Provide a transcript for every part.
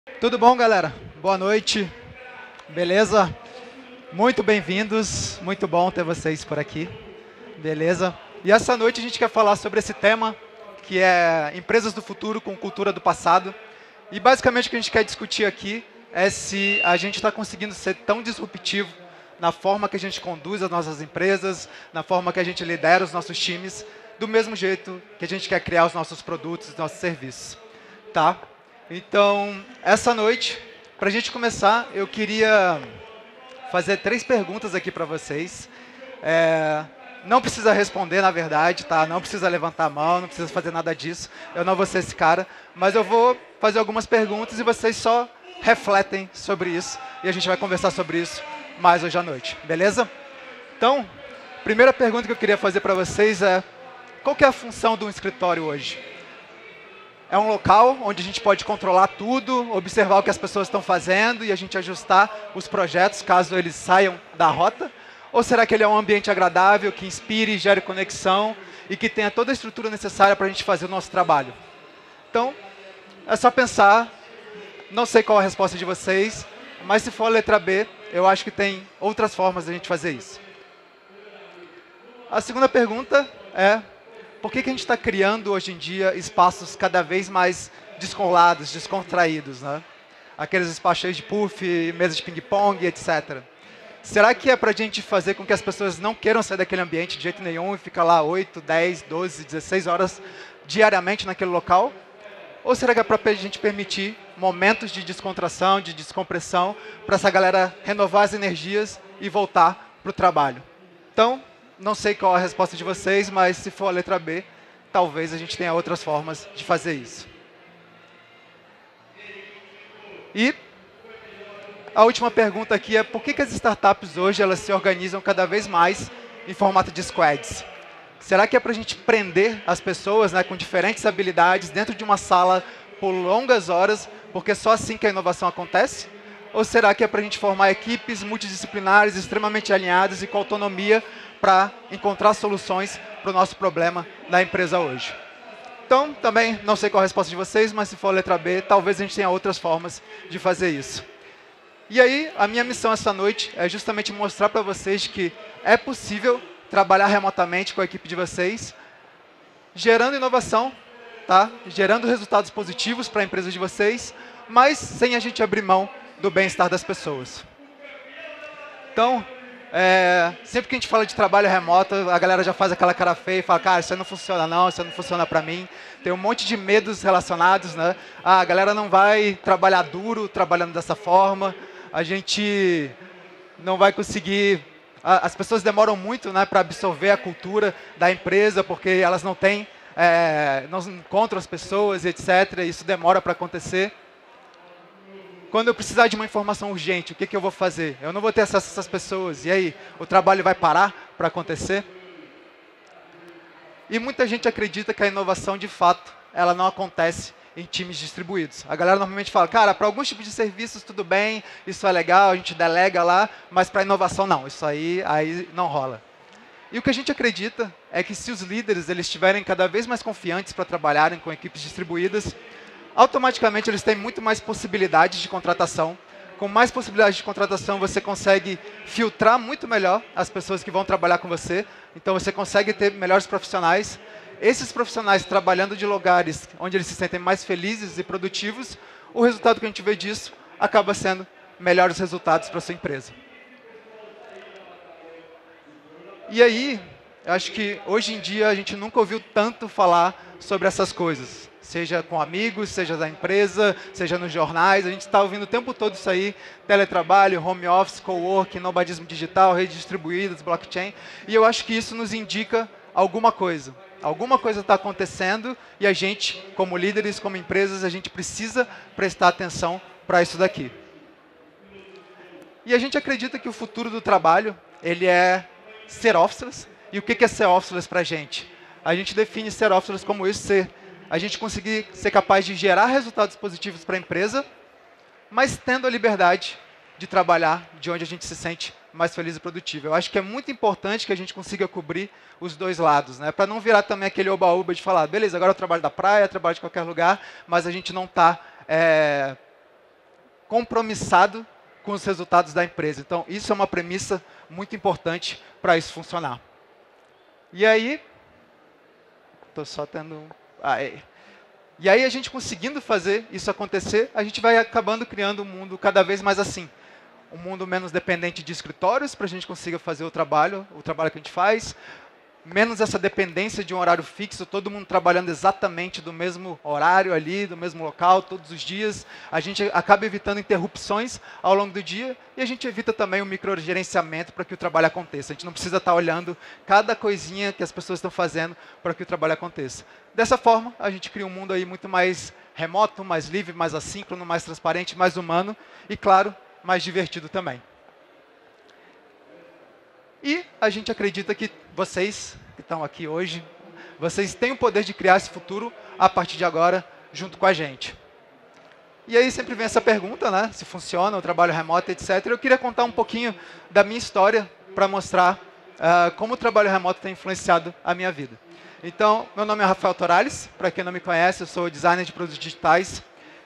Tudo bom, galera? Boa noite. Beleza? Muito bem-vindos. Muito bom ter vocês por aqui. Beleza? E essa noite a gente quer falar sobre esse tema, que é empresas do futuro com cultura do passado. E basicamente o que a gente quer discutir aqui é se a gente está conseguindo ser tão disruptivo na forma que a gente conduz as nossas empresas, na forma que a gente lidera os nossos times, do mesmo jeito que a gente quer criar os nossos produtos, os nossos serviços. Tá? Então, essa noite, para a gente começar, eu queria fazer 3 perguntas aqui para vocês. Não precisa responder, na verdade, tá? Não precisa levantar a mão, não precisa fazer nada disso. Eu não vou ser esse cara, mas eu vou fazer algumas perguntas e vocês só refletem sobre isso. E a gente vai conversar sobre isso mais hoje à noite, beleza? Então, primeira pergunta que eu queria fazer para vocês é: qual que é a função de um escritório hoje? É um local onde a gente pode controlar tudo, observar o que as pessoas estão fazendo e a gente ajustar os projetos caso eles saiam da rota? Ou será que ele é um ambiente agradável, que inspire, gere conexão e que tenha toda a estrutura necessária para a gente fazer o nosso trabalho? Então, é só pensar. Não sei qual a resposta de vocês, mas se for a letra B, eu acho que tem outras formas de a gente fazer isso. A segunda pergunta é: por que a gente está criando hoje em dia espaços cada vez mais descolados, descontraídos, né? Aqueles espaços cheios de puff, mesa de ping-pong, etc. Será que é para a gente fazer com que as pessoas não queiram sair daquele ambiente de jeito nenhum e ficar lá 8, 10, 12, 16 horas diariamente naquele local? Ou será que é para a gente permitir momentos de descontração, de descompressão, para essa galera renovar as energias e voltar para o trabalho? Então, não sei qual a resposta de vocês, mas se for a letra B, talvez a gente tenha outras formas de fazer isso. E a última pergunta aqui é: por que as startups hoje elas se organizam cada vez mais em formato de squads? Será que é para a gente prender as pessoas, né, com diferentes habilidades dentro de uma sala por longas horas, porque só assim que a inovação acontece? Ou será que é para a gente formar equipes multidisciplinares, extremamente alinhadas e com autonomia para encontrar soluções para o nosso problema na empresa hoje? Então, também não sei qual a resposta de vocês, mas se for a letra B, talvez a gente tenha outras formas de fazer isso. E aí, a minha missão essa noite é justamente mostrar para vocês que é possível trabalhar remotamente com a equipe de vocês, gerando inovação, tá? Gerando resultados positivos para a empresa de vocês, mas sem a gente abrir mão do bem-estar das pessoas. Então, sempre que a gente fala de trabalho remoto, a galera já faz aquela cara feia e fala: cara, isso aí não funciona não, isso aí não funciona para mim. Tem um monte de medos relacionados, né? A galera não vai trabalhar duro trabalhando dessa forma, a gente não vai conseguir. As pessoas demoram muito, né, para absorver a cultura da empresa, porque elas não têm, não encontram as pessoas, etc. Isso demora para acontecer. Quando eu precisar de uma informação urgente, o que eu vou fazer? Eu não vou ter acesso a essas pessoas. E aí, o trabalho vai parar para acontecer? E muita gente acredita que a inovação, de fato, ela não acontece em times distribuídos. A galera normalmente fala: cara, para alguns tipos de serviços tudo bem, isso é legal, a gente delega lá, mas para inovação não, isso aí não rola. E o que a gente acredita é que se os líderes eles estiverem cada vez mais confiantes para trabalharem com equipes distribuídas, automaticamente eles têm muito mais possibilidades de contratação. Com mais possibilidades de contratação, você consegue filtrar muito melhor as pessoas que vão trabalhar com você. Então, você consegue ter melhores profissionais. Esses profissionais trabalhando de lugares onde eles se sentem mais felizes e produtivos, o resultado que a gente vê disso acaba sendo melhores resultados para a sua empresa. E aí, eu acho que hoje em dia a gente nunca ouviu tanto falar sobre essas coisas. Seja com amigos, seja da empresa, seja nos jornais. A gente está ouvindo o tempo todo isso aí: teletrabalho, home office, coworking, nomadismo digital, redes distribuídas, blockchain. E eu acho que isso nos indica alguma coisa. Alguma coisa está acontecendo e a gente, como líderes, como empresas, a gente precisa prestar atenção para isso daqui. E a gente acredita que o futuro do trabalho, ele é ser officeless. E o que é ser officeless para a gente? A gente define ser officeless como isso: ser a gente conseguir ser capaz de gerar resultados positivos para a empresa, mas tendo a liberdade de trabalhar de onde a gente se sente mais feliz e produtivo. Eu acho que é muito importante que a gente consiga cobrir os dois lados, né? Para não virar também aquele oba-oba de falar: beleza, agora eu trabalho da praia, trabalho de qualquer lugar, mas a gente não está compromissado com os resultados da empresa. Então, isso é uma premissa muito importante para isso funcionar. E aí, estou só tendo... E aí, a gente conseguindo fazer isso acontecer, a gente vai acabando criando um mundo cada vez mais assim. Um mundo menos dependente de escritórios, para a gente consiga fazer o trabalho que a gente faz. Menos essa dependência de um horário fixo, todo mundo trabalhando exatamente do mesmo horário ali, do mesmo local, todos os dias. A gente acaba evitando interrupções ao longo do dia e a gente evita também o microgerenciamento para que o trabalho aconteça. A gente não precisa estar olhando cada coisinha que as pessoas estão fazendo para que o trabalho aconteça. Dessa forma, a gente cria um mundo aí muito mais remoto, mais livre, mais assíncrono, mais transparente, mais humano e, claro, mais divertido também. E a gente acredita que vocês, que estão aqui hoje, vocês têm o poder de criar esse futuro a partir de agora, junto com a gente. E aí sempre vem essa pergunta, né? Se funciona o trabalho remoto, etc. Eu queria contar um pouquinho da minha história para mostrar como o trabalho remoto tem influenciado a minha vida. Então, meu nome é Rafael Torales, para quem não me conhece, eu sou designer de produtos digitais.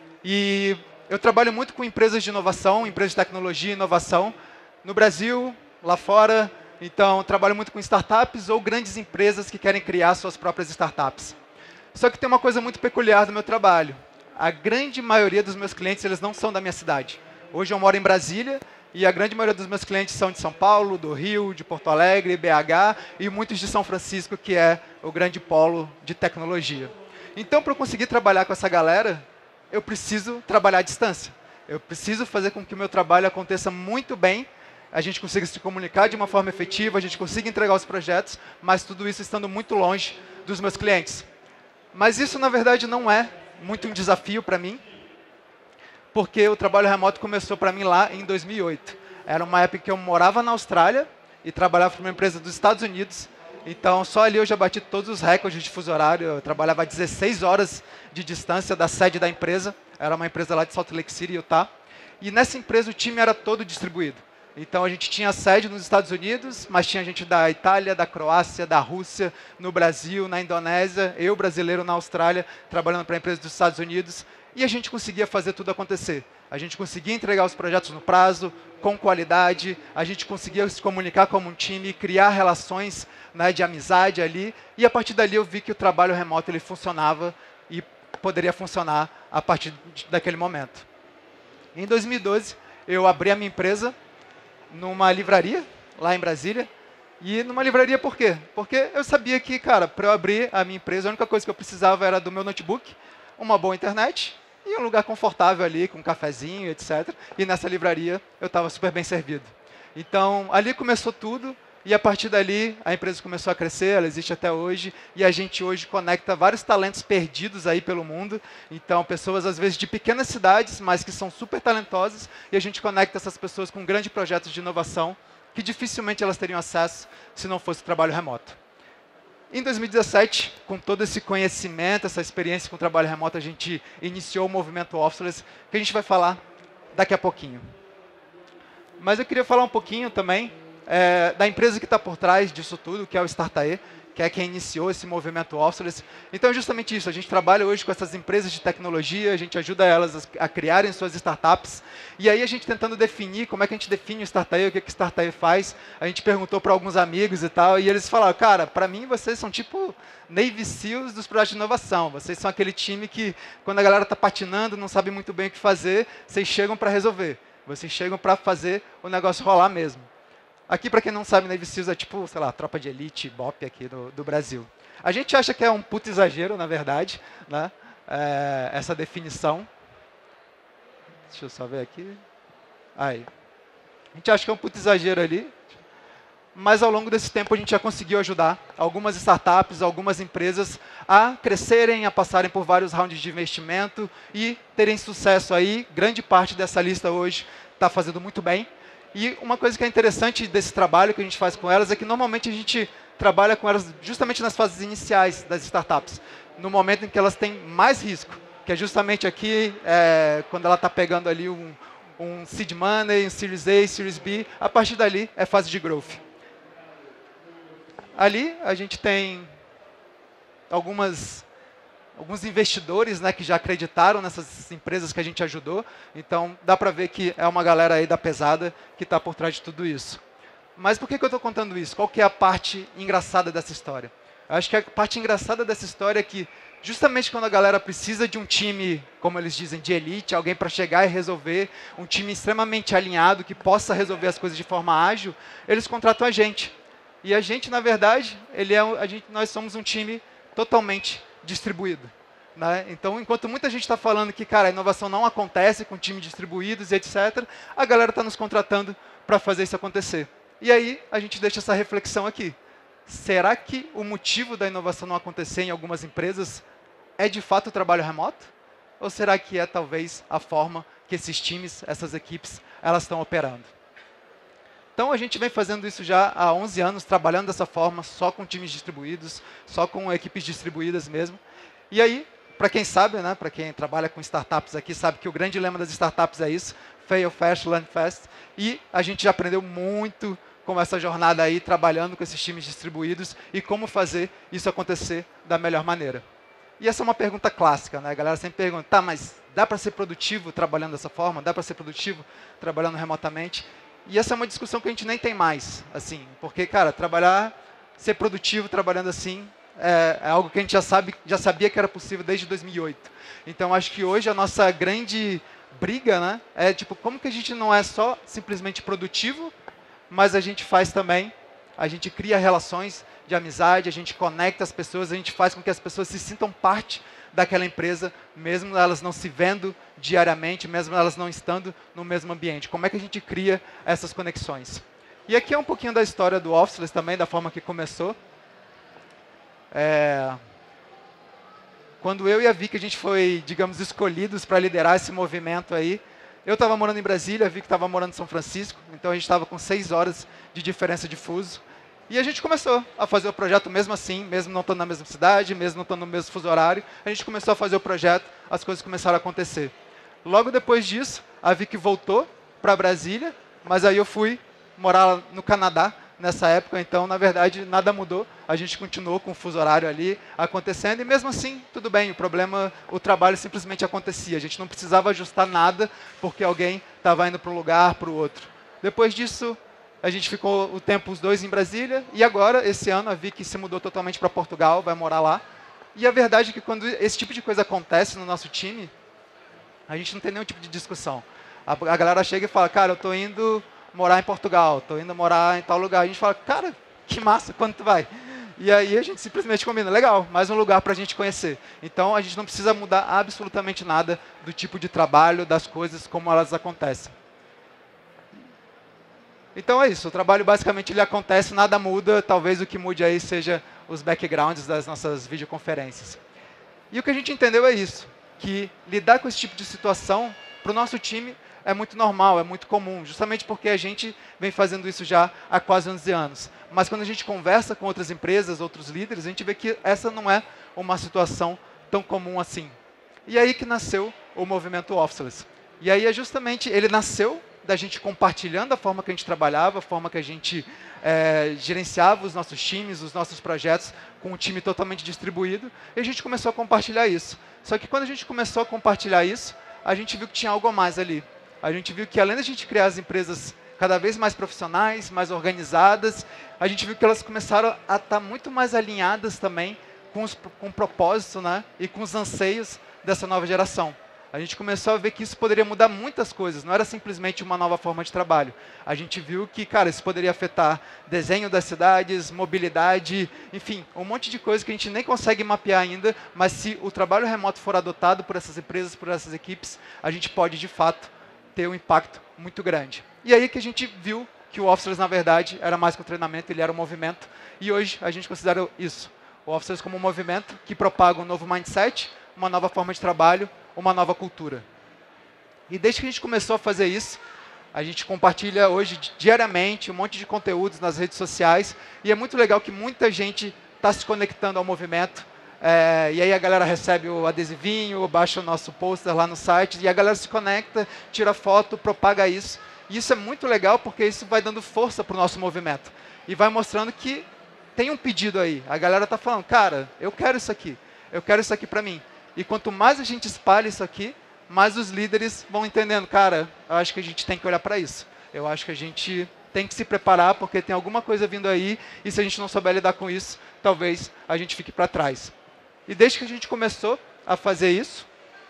E eu trabalho muito com empresas de inovação, empresas de tecnologia e inovação, no Brasil, lá fora. Então, trabalho muito com startups ou grandes empresas que querem criar suas próprias startups. Só que tem uma coisa muito peculiar do meu trabalho. A grande maioria dos meus clientes, eles não são da minha cidade. Hoje eu moro em Brasília e a grande maioria dos meus clientes são de São Paulo, do Rio, de Porto Alegre, BH e muitos de São Francisco, que é o grande polo de tecnologia. Então, para eu conseguir trabalhar com essa galera, eu preciso trabalhar à distância. Eu preciso fazer com que o meu trabalho aconteça muito bem, a gente consiga se comunicar de uma forma efetiva, a gente consiga entregar os projetos, mas tudo isso estando muito longe dos meus clientes. Mas isso, na verdade, não é muito um desafio para mim, porque o trabalho remoto começou para mim lá em 2008. Era uma época que eu morava na Austrália e trabalhava para uma empresa dos Estados Unidos. Então, só ali eu já bati todos os recordes de fuso horário. Eu trabalhava a 16 horas de distância da sede da empresa. Era uma empresa lá de Salt Lake City, Utah. E nessa empresa o time era todo distribuído. Então, a gente tinha sede nos Estados Unidos, mas tinha gente da Itália, da Croácia, da Rússia, no Brasil, na Indonésia, eu, brasileiro, na Austrália, trabalhando para a empresa dos Estados Unidos, e a gente conseguia fazer tudo acontecer. A gente conseguia entregar os projetos no prazo, com qualidade, a gente conseguia se comunicar como um time, criar relações, né, de amizade ali, e a partir dali eu vi que o trabalho remoto ele funcionava e poderia funcionar a partir daquele momento. Em 2012, eu abri a minha empresa numa livraria, lá em Brasília. E numa livraria por quê? Porque eu sabia que, cara, para eu abrir a minha empresa, a única coisa que eu precisava era do meu notebook, uma boa internet e um lugar confortável ali, com um cafezinho, etc. E nessa livraria eu estava super bem servido. Então, ali começou tudo. E a partir dali, a empresa começou a crescer, ela existe até hoje, e a gente hoje conecta vários talentos perdidos aí pelo mundo. Então, pessoas às vezes de pequenas cidades, mas que são super talentosas, e a gente conecta essas pessoas com grandes projetos de inovação, que dificilmente elas teriam acesso se não fosse o trabalho remoto. Em 2017, com todo esse conhecimento, essa experiência com o trabalho remoto, a gente iniciou o movimento Officeless, que a gente vai falar daqui a pouquinho. Mas eu queria falar um pouquinho também da empresa que está por trás disso tudo, que é o Startae, que é quem iniciou esse movimento Officeless. Então é justamente isso, a gente trabalha hoje com essas empresas de tecnologia, a gente ajuda elas a criarem suas startups, e aí a gente tentando definir como é que a gente define o Startae, o que o Startae faz, a gente perguntou para alguns amigos e tal, e eles falaram, cara, para mim vocês são tipo Navy Seals dos projetos de inovação, vocês são aquele time que quando a galera está patinando, não sabe muito bem o que fazer, vocês chegam para resolver, vocês chegam para fazer o negócio rolar mesmo. Aqui, para quem não sabe, Navy Seals é tipo, sei lá, tropa de elite, BOP aqui do Brasil. A gente acha que é um puto exagero, na verdade, né? Essa definição. Deixa eu só ver aqui. Aí. A gente acha que é um puto exagero ali, mas ao longo desse tempo a gente já conseguiu ajudar algumas startups, algumas empresas a crescerem, a passarem por vários rounds de investimento e terem sucesso aí. Grande parte dessa lista hoje está fazendo muito bem. E uma coisa que é interessante desse trabalho que a gente faz com elas é que normalmente a gente trabalha com elas justamente nas fases iniciais das startups, no momento em que elas têm mais risco, que é justamente aqui, quando ela está pegando ali um seed money, um Series A, Series B, a partir dali é fase de growth. Ali a gente tem algumas alguns investidores, né, que já acreditaram nessas empresas que a gente ajudou. Então, dá para ver que é uma galera aí da pesada que está por trás de tudo isso. Mas por que eu estou contando isso? Qual que é a parte engraçada dessa história? Eu acho que a parte engraçada dessa história é que, justamente quando a galera precisa de um time, como eles dizem, de elite, alguém para chegar e resolver, um time extremamente alinhado, que possa resolver as coisas de forma ágil, eles contratam a gente. E a gente, na verdade, nós somos um time totalmente distribuído. Né? Então, enquanto muita gente está falando que, cara, a inovação não acontece com times distribuídos e etc., a galera está nos contratando para fazer isso acontecer. E aí, a gente deixa essa reflexão aqui. Será que o motivo da inovação não acontecer em algumas empresas é de fato o trabalho remoto? Ou será que é talvez a forma que esses times, essas equipes, elas estão operando? Então a gente vem fazendo isso já há 11 anos, trabalhando dessa forma, só com times distribuídos, só com equipes distribuídas mesmo. E aí, para quem sabe, né, para quem trabalha com startups aqui, sabe que o grande lema das startups é isso, fail fast, learn fast. E a gente já aprendeu muito com essa jornada aí, trabalhando com esses times distribuídos e como fazer isso acontecer da melhor maneira. E essa é uma pergunta clássica, né? A galera sempre pergunta, tá, mas dá para ser produtivo trabalhando dessa forma? Dá para ser produtivo trabalhando remotamente? E essa é uma discussão que a gente nem tem mais, assim, porque, cara, ser produtivo trabalhando assim é algo que a gente já sabia que era possível desde 2008. Então, acho que hoje a nossa grande briga, né, é tipo, como que a gente não é só simplesmente produtivo, mas a gente faz também, a gente cria relações de amizade, a gente conecta as pessoas, a gente faz com que as pessoas se sintam parte daquela empresa, mesmo elas não se vendo diariamente, mesmo elas não estando no mesmo ambiente. Como é que a gente cria essas conexões? E aqui é um pouquinho da história do Officeless também, da forma que começou. Quando eu e a Vicky, a gente foi, digamos, escolhidos para liderar esse movimento aí, eu estava morando em Brasília, a Vicky estava morando em São Francisco, então a gente estava com 6 horas de diferença de fuso. E a gente começou a fazer o projeto mesmo assim, mesmo não estando na mesma cidade, mesmo não estando no mesmo fuso horário. A gente começou a fazer o projeto, as coisas começaram a acontecer. Logo depois disso, a Vicky voltou para Brasília, mas aí eu fui morar no Canadá nessa época, então, na verdade, nada mudou. A gente continuou com o fuso horário ali acontecendo, e mesmo assim, tudo bem, o trabalho simplesmente acontecia. A gente não precisava ajustar nada, porque alguém estava indo para um lugar, para o outro. Depois disso, a gente ficou o tempo os dois em Brasília, e agora, esse ano, a Vicky se mudou totalmente para Portugal, vai morar lá. E a verdade é que quando esse tipo de coisa acontece no nosso time, a gente não tem nenhum tipo de discussão. A galera chega e fala, cara, eu estou indo morar em Portugal, estou indo morar em tal lugar. A gente fala, cara, que massa, quando tu vai? E aí a gente simplesmente combina, legal, mais um lugar para a gente conhecer. Então a gente não precisa mudar absolutamente nada do tipo de trabalho, das coisas, como elas acontecem. Então é isso, o trabalho basicamente ele acontece, nada muda, talvez o que mude aí seja os backgrounds das nossas videoconferências. E o que a gente entendeu é isso, que lidar com esse tipo de situação, para o nosso time, é muito normal, é muito comum, justamente porque a gente vem fazendo isso já há quase 11 anos. Mas quando a gente conversa com outras empresas, outros líderes, a gente vê que essa não é uma situação tão comum assim. E aí que nasceu o movimento Officeless. E aí é justamente, ele nasceu da gente compartilhando a forma que a gente trabalhava, a forma que a gente gerenciava os nossos times, os nossos projetos, com um time totalmente distribuído, e a gente começou a compartilhar isso. Só que quando a gente começou a compartilhar isso, a gente viu que tinha algo a mais ali. A gente viu que além da gente criar as empresas cada vez mais profissionais, mais organizadas, a gente viu que elas começaram a estar muito mais alinhadas também com o propósito, né, e com os anseios dessa nova geração. A gente começou a ver que isso poderia mudar muitas coisas, não era simplesmente uma nova forma de trabalho. A gente viu que, cara, isso poderia afetar desenho das cidades, mobilidade, enfim, um monte de coisa que a gente nem consegue mapear ainda, mas se o trabalho remoto for adotado por essas empresas, por essas equipes, a gente pode, de fato, ter um impacto muito grande. E aí que a gente viu que o Officeless, na verdade, era mais que um treinamento, ele era um movimento, e hoje a gente considera isso, o Officeless como um movimento que propaga um novo mindset, uma nova forma de trabalho, uma nova cultura. E desde que a gente começou a fazer isso, a gente compartilha hoje diariamente um monte de conteúdos nas redes sociais, e é muito legal que muita gente está se conectando ao movimento, e aí a galera recebe o adesivinho, baixa o nosso pôster lá no site, e a galera se conecta, tira foto, propaga isso. E isso é muito legal porque isso vai dando força para o nosso movimento. E vai mostrando que tem um pedido aí. A galera está falando, cara, eu quero isso aqui. eu quero isso aqui para mim. E quanto mais a gente espalha isso aqui, mais os líderes vão entendendo, cara, eu acho que a gente tem que olhar para isso. Eu acho que a gente tem que se preparar, porque tem alguma coisa vindo aí, e se a gente não souber lidar com isso, talvez a gente fique para trás. E desde que a gente começou a fazer isso,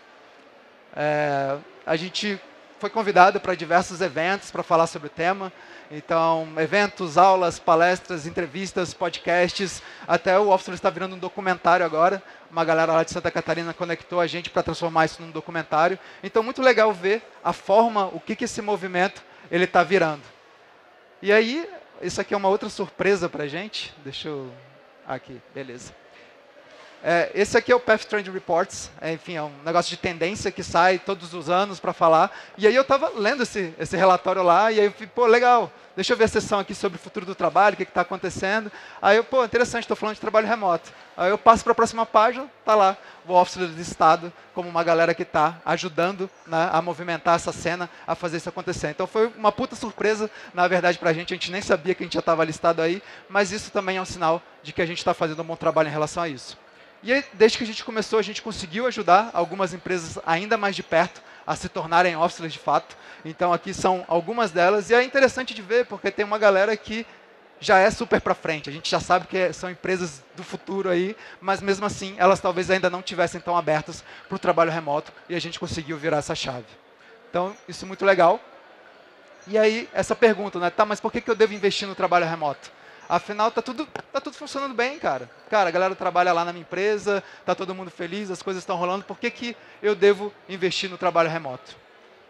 a gente foi convidado para diversos eventos para falar sobre o tema. Então, eventos, aulas, palestras, entrevistas, podcasts, até o Officer está virando um documentário agora. Uma galera lá de Santa Catarina conectou a gente para transformar isso num documentário. Então, muito legal ver a forma, o que esse movimento ele está virando. E aí, isso aqui é uma outra surpresa para a gente. Deixa eu... Aqui, beleza. Esse aqui é o Path Trend Reports, enfim, é um negócio de tendência que sai todos os anos para falar. E aí eu estava lendo esse relatório lá, e aí eu falei, pô, legal, deixa eu ver a sessão aqui sobre o futuro do trabalho, o que está acontecendo. Aí eu, pô, interessante, estou falando de trabalho remoto. Aí eu passo para a próxima página, está lá, o Officer listado como uma galera que está ajudando, né, a movimentar essa cena, a fazer isso acontecer. Então foi uma puta surpresa, na verdade, para a gente nem sabia que a gente já estava listado aí, mas isso também é um sinal de que a gente está fazendo um bom trabalho em relação a isso. E aí, desde que a gente começou, a gente conseguiu ajudar algumas empresas ainda mais de perto a se tornarem officers de fato. Então, aqui são algumas delas. E é interessante de ver, porque tem uma galera que já é super para frente. A gente já sabe que são empresas do futuro aí, mas mesmo assim, elas talvez ainda não tivessem tão abertas para o trabalho remoto. E a gente conseguiu virar essa chave. Então, isso é muito legal. E aí, essa pergunta, né? Tá, mas por que eu devo investir no trabalho remoto? Afinal, tá tudo funcionando bem, cara. Cara, a galera trabalha lá na minha empresa, tá todo mundo feliz, as coisas estão rolando. Por que eu devo investir no trabalho remoto?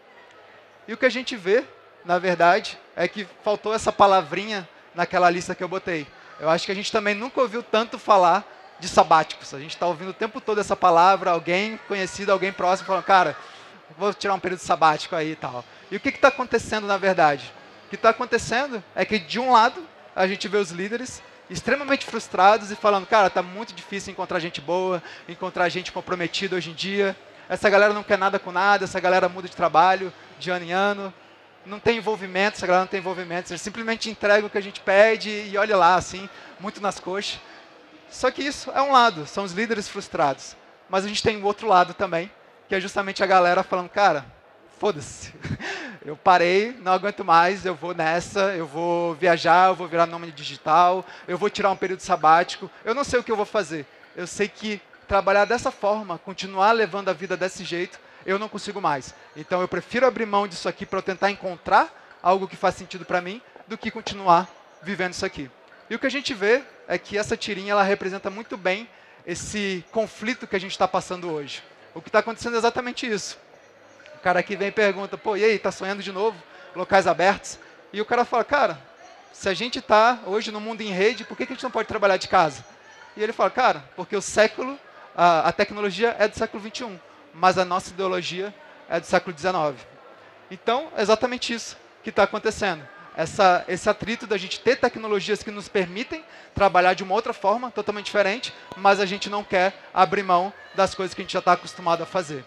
E o que a gente vê, na verdade, é que faltou essa palavrinha naquela lista que eu botei. Eu acho que a gente também nunca ouviu tanto falar de sabáticos. A gente está ouvindo o tempo todo essa palavra, alguém conhecido, alguém próximo, falando, cara, vou tirar um período sabático aí e tal. E o que está acontecendo, na verdade? O que está acontecendo é que, de um lado, a gente vê os líderes extremamente frustrados e falando, cara, está muito difícil encontrar gente boa, encontrar gente comprometida hoje em dia. Essa galera não quer nada com nada, essa galera muda de trabalho de ano em ano. Não tem envolvimento, essa galera não tem envolvimento. Eles simplesmente entregam o que a gente pede e olha lá, assim, muito nas coxas. Só que isso é um lado, são os líderes frustrados. Mas a gente tem o outro lado também, que é justamente a galera falando, cara, foda-se. Eu parei, não aguento mais, eu vou nessa, eu vou viajar, eu vou virar nômade digital, eu vou tirar um período sabático, eu não sei o que eu vou fazer. Eu sei que trabalhar dessa forma, continuar levando a vida desse jeito, eu não consigo mais. Então eu prefiro abrir mão disso aqui para eu tentar encontrar algo que faz sentido para mim, do que continuar vivendo isso aqui. E o que a gente vê é que essa tirinha ela representa muito bem esse conflito que a gente está passando hoje. O que está acontecendo é exatamente isso. O cara aqui vem e pergunta, pô, e aí, tá sonhando de novo? Locais abertos? E o cara fala, cara, se a gente está hoje no mundo em rede, por que a gente não pode trabalhar de casa? E ele fala, cara, porque o século, a tecnologia é do século XXI, mas a nossa ideologia é do século XIX. Então, é exatamente isso que está acontecendo. Esse atrito da gente ter tecnologias que nos permitem trabalhar de uma outra forma, totalmente diferente, mas a gente não quer abrir mão das coisas que a gente já está acostumado a fazer.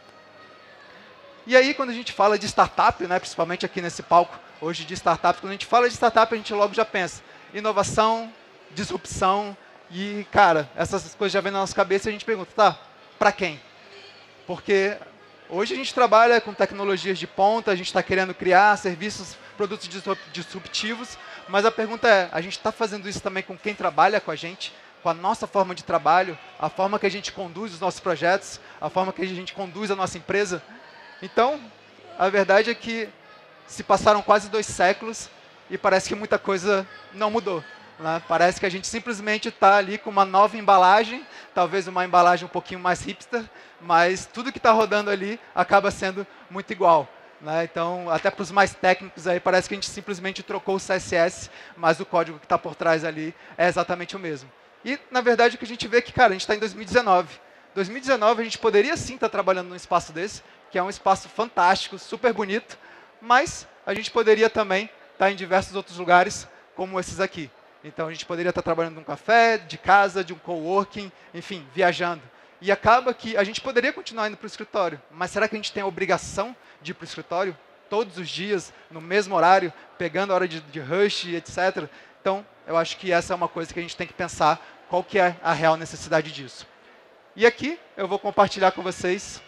E aí, quando a gente fala de startup, né, principalmente aqui nesse palco hoje de startup, quando a gente fala de startup, a gente logo já pensa inovação, disrupção, e, cara, essas coisas já vêm na nossa cabeça e a gente pergunta, tá, para quem? Porque hoje a gente trabalha com tecnologias de ponta, a gente está querendo criar serviços, produtos disruptivos, mas a pergunta é, a gente está fazendo isso também com quem trabalha com a gente? Com a nossa forma de trabalho, a forma que a gente conduz os nossos projetos, a forma que a gente conduz a nossa empresa? Então, a verdade é que se passaram quase 2 séculos e parece que muita coisa não mudou. Né? Parece que a gente simplesmente está ali com uma nova embalagem, talvez uma embalagem um pouquinho mais hipster, mas tudo que está rodando ali acaba sendo muito igual. Né? Então, até para os mais técnicos, aí, parece que a gente simplesmente trocou o CSS, mas o código que está por trás ali é exatamente o mesmo. E, na verdade, o que a gente vê é que, cara, a gente está em 2019. 2019 a gente poderia sim estar trabalhando num espaço desse, que é um espaço fantástico, super bonito, mas a gente poderia também estar em diversos outros lugares, como esses aqui. Então, a gente poderia estar trabalhando num café, de casa, de um coworking, enfim, viajando. E acaba que a gente poderia continuar indo para o escritório, mas será que a gente tem a obrigação de ir para o escritório todos os dias, no mesmo horário, pegando a hora de rush, etc.? Então, eu acho que essa é uma coisa que a gente tem que pensar, qual que é a real necessidade disso. E aqui eu vou compartilhar com vocês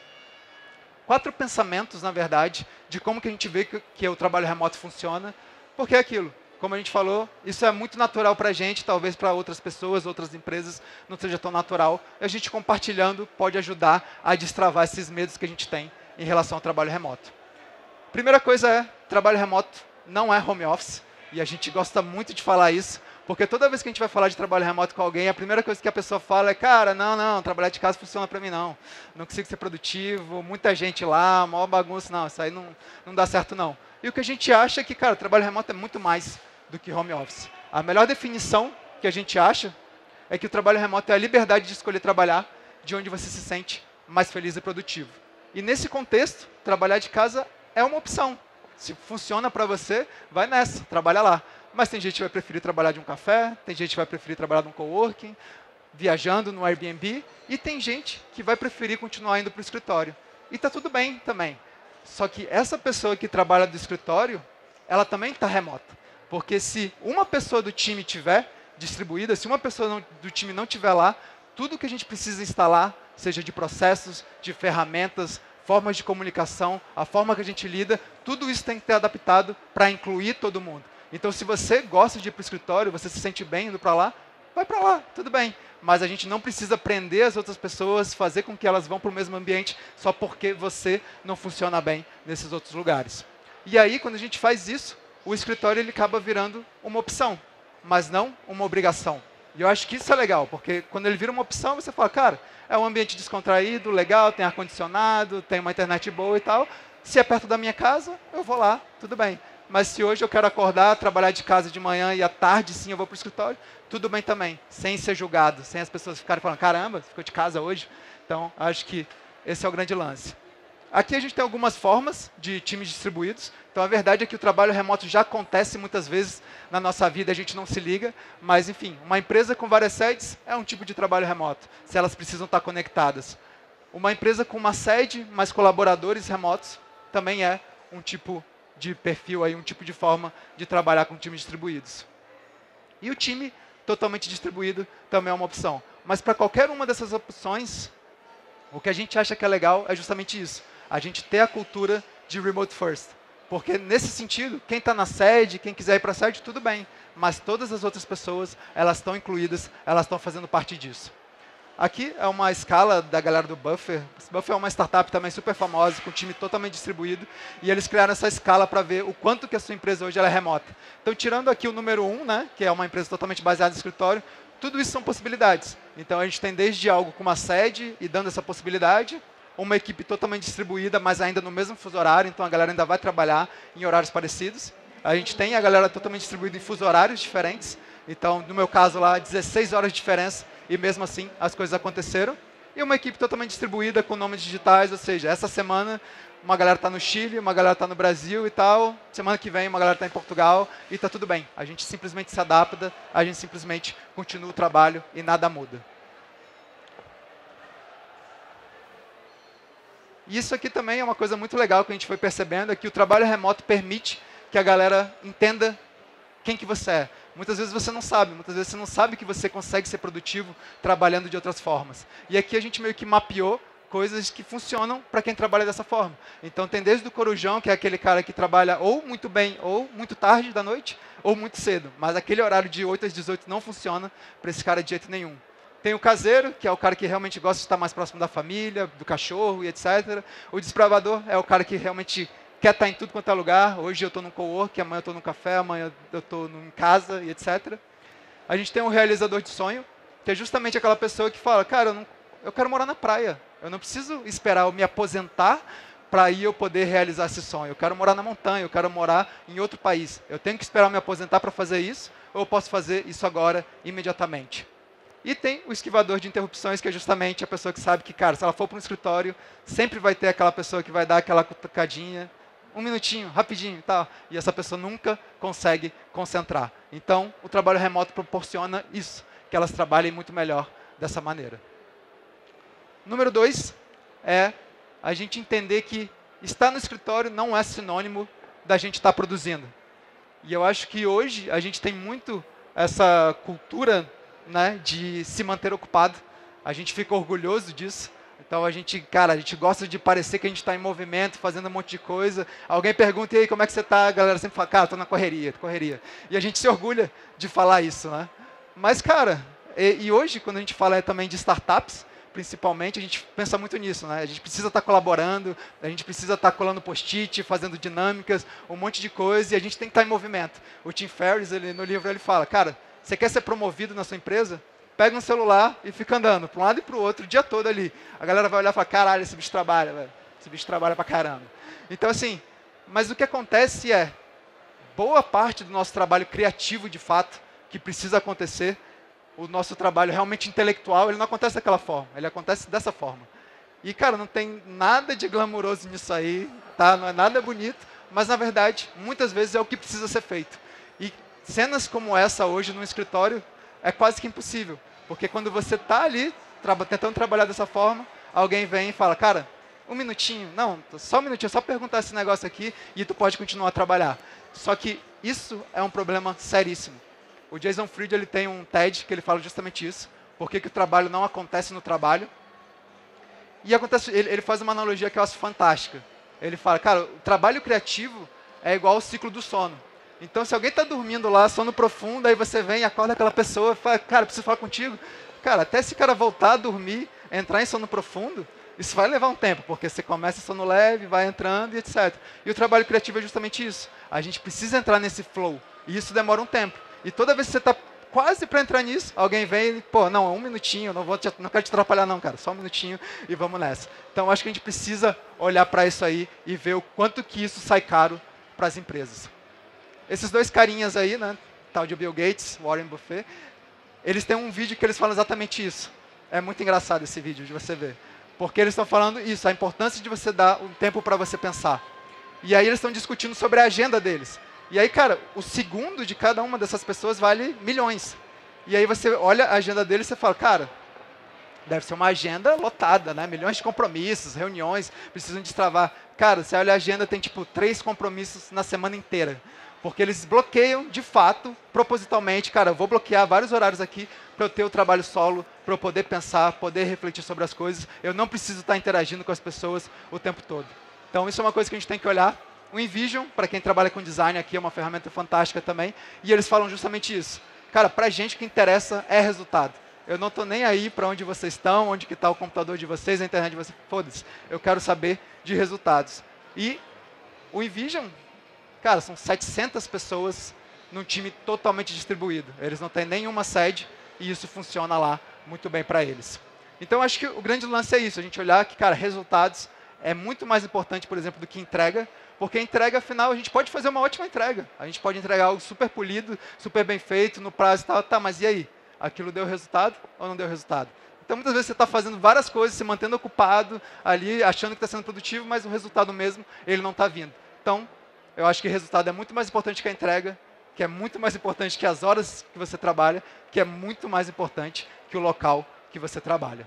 4 pensamentos, na verdade, de como que a gente vê que o trabalho remoto funciona, porque é aquilo. Como a gente falou, isso é muito natural para a gente, talvez para outras pessoas, outras empresas, não seja tão natural. E a gente compartilhando pode ajudar a destravar esses medos que a gente tem em relação ao trabalho remoto. Primeira coisa é, trabalho remoto não é home office, e a gente gosta muito de falar isso, porque toda vez que a gente vai falar de trabalho remoto com alguém, a primeira coisa que a pessoa fala é, cara, não, trabalhar de casa funciona para mim não consigo ser produtivo, muita gente lá, maior bagunça, não, isso aí não dá certo não. E o que a gente acha é que, cara, trabalho remoto é muito mais do que home office. A melhor definição que a gente acha é que o trabalho remoto é a liberdade de escolher trabalhar de onde você se sente mais feliz e produtivo. E nesse contexto, trabalhar de casa é uma opção. Se funciona para você, vai nessa, trabalha lá. Mas tem gente que vai preferir trabalhar de um café, tem gente que vai preferir trabalhar num coworking, viajando no Airbnb, e tem gente que vai preferir continuar indo para o escritório. E está tudo bem também. Só que essa pessoa que trabalha do escritório, ela também está remota. Porque se uma pessoa do time tiver distribuída, se uma pessoa do time não tiver lá, tudo que a gente precisa instalar, seja de processos, de ferramentas, formas de comunicação, a forma que a gente lida, tudo isso tem que ter adaptado para incluir todo mundo. Então, se você gosta de ir para o escritório, você se sente bem indo para lá, vai para lá, tudo bem. Mas a gente não precisa prender as outras pessoas, fazer com que elas vão para o mesmo ambiente, só porque você não funciona bem nesses outros lugares. E aí, quando a gente faz isso, o escritório ele acaba virando uma opção, mas não uma obrigação. E eu acho que isso é legal, porque quando ele vira uma opção, você fala, cara, é um ambiente descontraído, legal, tem ar-condicionado, tem uma internet boa e tal. Se é perto da minha casa, eu vou lá, tudo bem. Mas se hoje eu quero acordar, trabalhar de casa de manhã e à tarde sim eu vou para o escritório, tudo bem também, sem ser julgado, sem as pessoas ficarem falando, caramba, você ficou de casa hoje? Então, acho que esse é o grande lance. Aqui a gente tem algumas formas de times distribuídos. Então, a verdade é que o trabalho remoto já acontece muitas vezes na nossa vida, a gente não se liga. Mas, enfim, uma empresa com várias sedes é um tipo de trabalho remoto, se elas precisam estar conectadas. Uma empresa com uma sede, mas colaboradores remotos, também é um tipo de perfil, aí, um tipo de forma de trabalhar com times distribuídos. E o time totalmente distribuído também é uma opção. Mas para qualquer uma dessas opções, o que a gente acha que é legal é justamente isso. A gente ter a cultura de remote first. Porque nesse sentido, quem está na sede, quem quiser ir para a sede, tudo bem. Mas todas as outras pessoas, elas estão incluídas, elas estão fazendo parte disso. Aqui é uma escala da galera do Buffer. Buffer é uma startup também super famosa, com um time totalmente distribuído. E eles criaram essa escala para ver o quanto que a sua empresa hoje ela é remota. Então, tirando aqui o número 1, né, que é uma empresa totalmente baseada no escritório, tudo isso são possibilidades. Então, a gente tem desde algo com uma sede e dando essa possibilidade, uma equipe totalmente distribuída, mas ainda no mesmo fuso horário, então a galera ainda vai trabalhar em horários parecidos. A gente tem a galera totalmente distribuída em fuso horários diferentes. Então, no meu caso lá, 16 horas de diferença, e mesmo assim as coisas aconteceram. E uma equipe totalmente distribuída com nomes digitais, ou seja, essa semana uma galera está no Chile, uma galera está no Brasil e tal, semana que vem uma galera está em Portugal e está tudo bem. A gente simplesmente se adapta, a gente simplesmente continua o trabalho e nada muda. E isso aqui também é uma coisa muito legal que a gente foi percebendo, é que o trabalho remoto permite que a galera entenda quem que você é. Muitas vezes você não sabe, muitas vezes você não sabe que você consegue ser produtivo trabalhando de outras formas. E aqui a gente meio que mapeou coisas que funcionam para quem trabalha dessa forma. Então tem desde o corujão, que é aquele cara que trabalha ou muito bem, ou muito tarde da noite, ou muito cedo. Mas aquele horário de 8 às 18 não funciona para esse cara de jeito nenhum. Tem o caseiro, que é o cara que realmente gosta de estar mais próximo da família, do cachorro e etc. O desbravador é o cara que realmente quer estar em tudo quanto é lugar. Hoje eu estou no cowork, amanhã eu estou no café, amanhã eu estou em casa e etc. A gente tem um realizador de sonho, que é justamente aquela pessoa que fala, cara, eu quero morar na praia. Eu não preciso esperar eu me aposentar para aí eu poder realizar esse sonho. Eu quero morar na montanha, eu quero morar em outro país. Eu tenho que esperar me aposentar para fazer isso, ou eu posso fazer isso agora, imediatamente. E tem o esquivador de interrupções, que é justamente a pessoa que sabe que, cara, se ela for para um escritório, sempre vai ter aquela pessoa que vai dar aquela cutucadinha, um minutinho, rapidinho e tal. E essa pessoa nunca consegue concentrar. Então, o trabalho remoto proporciona isso, que elas trabalhem muito melhor dessa maneira. Número 2 é a gente entender que estar no escritório não é sinônimo da gente estar produzindo. E eu acho que hoje a gente tem muito essa cultura, né, de se manter ocupado. A gente fica orgulhoso disso. Então a gente, cara, a gente gosta de parecer que a gente está em movimento, fazendo um monte de coisa. Alguém pergunta, e aí, como é que você está? A galera sempre fala, cara, estou na correria, correria. E a gente se orgulha de falar isso, né? Mas, cara, e hoje, quando a gente fala também de startups, principalmente, a gente pensa muito nisso, né? A gente precisa estar colaborando, a gente precisa estar colando post-it, fazendo dinâmicas, um monte de coisa, e a gente tem que estar em movimento. O Tim Ferriss, no livro, ele fala, cara, você quer ser promovido na sua empresa? Pega um celular e fica andando para um lado e para o outro o dia todo ali. A galera vai olhar e falar, caralho, esse bicho trabalha, velho. Esse bicho trabalha pra caramba. Então, assim, mas o que acontece é, boa parte do nosso trabalho criativo, de fato, que precisa acontecer, o nosso trabalho realmente intelectual, ele não acontece daquela forma, ele acontece dessa forma. E, cara, não tem nada de glamuroso nisso aí, tá? Não é nada bonito, mas, na verdade, muitas vezes é o que precisa ser feito. E cenas como essa hoje no escritório é quase que impossível, porque quando você está ali, tentando trabalhar dessa forma, alguém vem e fala, cara, um minutinho, não, só um minutinho, só perguntar esse negócio aqui e tu pode continuar a trabalhar. Só que isso é um problema seríssimo. O Jason Fried, ele tem um TED que ele fala justamente isso, por que o trabalho não acontece no trabalho. E acontece, ele faz uma analogia que eu acho fantástica. Ele fala, cara, o trabalho criativo é igual ao ciclo do sono. Então, se alguém está dormindo lá, sono profundo, aí você vem e acorda aquela pessoa e fala, cara, preciso falar contigo. Cara, até esse cara voltar a dormir, entrar em sono profundo, isso vai levar um tempo, porque você começa em sono leve, vai entrando e etc. E o trabalho criativo é justamente isso. A gente precisa entrar nesse flow, e isso demora um tempo. E toda vez que você está quase para entrar nisso, alguém vem e, pô, não, um minutinho, não quero te atrapalhar não, cara, só um minutinho e vamos nessa. Então, acho que a gente precisa olhar para isso aí e ver o quanto que isso sai caro para as empresas. Esses dois carinhas aí, né, tal de Bill Gates, Warren Buffett, eles têm um vídeo que eles falam exatamente isso. É muito engraçado esse vídeo de você ver. Porque eles estão falando isso, a importância de você dar um tempo para você pensar. E aí eles estão discutindo sobre a agenda deles. E aí, cara, o segundo de cada uma dessas pessoas vale milhões. E aí você olha a agenda deles e você fala, cara, deve ser uma agenda lotada, né? Milhões de compromissos, reuniões, precisam destravar. Cara, você olha a agenda, tem tipo 3 compromissos na semana inteira. Porque eles bloqueiam, de fato, propositalmente, cara, eu vou bloquear vários horários aqui para eu ter o trabalho solo, para eu poder pensar, poder refletir sobre as coisas. Eu não preciso estar interagindo com as pessoas o tempo todo. Então, isso é uma coisa que a gente tem que olhar. O InVision, para quem trabalha com design aqui, é uma ferramenta fantástica também. E eles falam justamente isso. Cara, para a gente o que interessa é resultado. Eu não estou nem aí para onde vocês estão, onde que está o computador de vocês, a internet de vocês. Foda-se. Eu quero saber de resultados. E o InVision, cara, são 700 pessoas num time totalmente distribuído. Eles não têm nenhuma sede e isso funciona lá muito bem para eles. Então, acho que o grande lance é isso, a gente olhar que, cara, resultados é muito mais importante, por exemplo, do que entrega, porque a entrega, afinal, a gente pode fazer uma ótima entrega. A gente pode entregar algo super polido, super bem feito, no prazo e tal, tá, mas e aí? Aquilo deu resultado ou não deu resultado? Então, muitas vezes você está fazendo várias coisas, se mantendo ocupado ali, achando que está sendo produtivo, mas o resultado mesmo, ele não está vindo. Então, eu acho que o resultado é muito mais importante que a entrega, que é muito mais importante que as horas que você trabalha, que é muito mais importante que o local que você trabalha.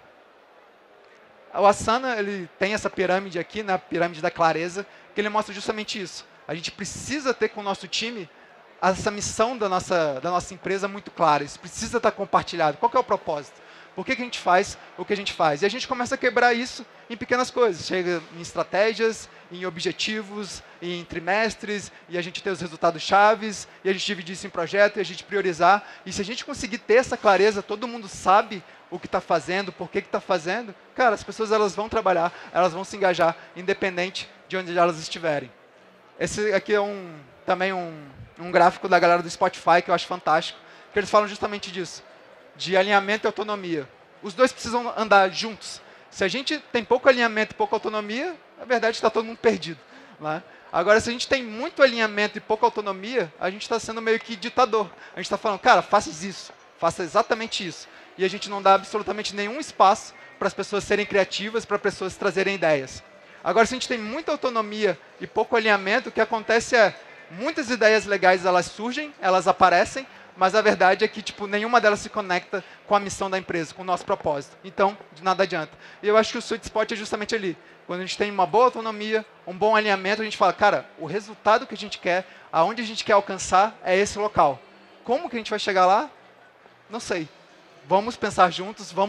O Asana, ele tem essa pirâmide aqui, né, a pirâmide da clareza, que ele mostra justamente isso. A gente precisa ter com o nosso time essa missão da nossa empresa muito clara. Isso precisa estar compartilhado. Qual que é o propósito? Por que a gente faz o que a gente faz? E a gente começa a quebrar isso em pequenas coisas. Chega em estratégias, em objetivos, em trimestres, e a gente ter os resultados chaves, e a gente dividir isso em projeto, e a gente priorizar. E se a gente conseguir ter essa clareza, todo mundo sabe o que está fazendo, por que está fazendo, cara, as pessoas elas vão trabalhar, elas vão se engajar, independente de onde elas estiverem. Esse aqui é também um gráfico da galera do Spotify, que eu acho fantástico, que eles falam justamente disso, de alinhamento e autonomia. Os dois precisam andar juntos. Se a gente tem pouco alinhamento e pouca autonomia, na verdade está todo mundo perdido. Né? Agora, se a gente tem muito alinhamento e pouca autonomia, a gente está sendo meio que ditador. A gente está falando, cara, faça isso, faça exatamente isso. E a gente não dá absolutamente nenhum espaço para as pessoas serem criativas, para as pessoas trazerem ideias. Agora, se a gente tem muita autonomia e pouco alinhamento, o que acontece é, muitas ideias legais elas surgem, elas aparecem, mas a verdade é que tipo, nenhuma delas se conecta com a missão da empresa, com o nosso propósito. Então, de nada adianta. E eu acho que o sweet spot é justamente ali. Quando a gente tem uma boa autonomia, um bom alinhamento, a gente fala, cara, o resultado que a gente quer, aonde a gente quer alcançar, é esse local. Como que a gente vai chegar lá? Não sei. Vamos pensar juntos, vamos